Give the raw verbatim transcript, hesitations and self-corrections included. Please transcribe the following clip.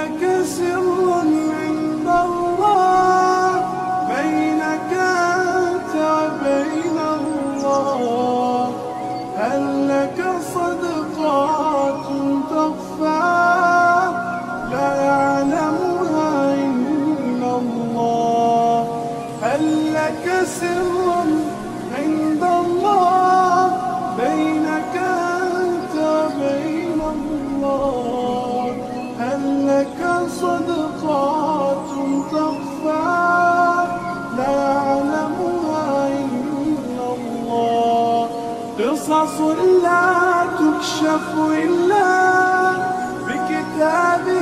لك سر عند الله بينك أنت وبين الله؟ هل لك صدقات تخفى لا يعلمها إلا الله؟ هل لك سر عند الله بينك أنت وبين الله؟ هل لك صدقات تخفى لا يعلمها إلا الله؟ قصص لا تكشف إلا بكتاب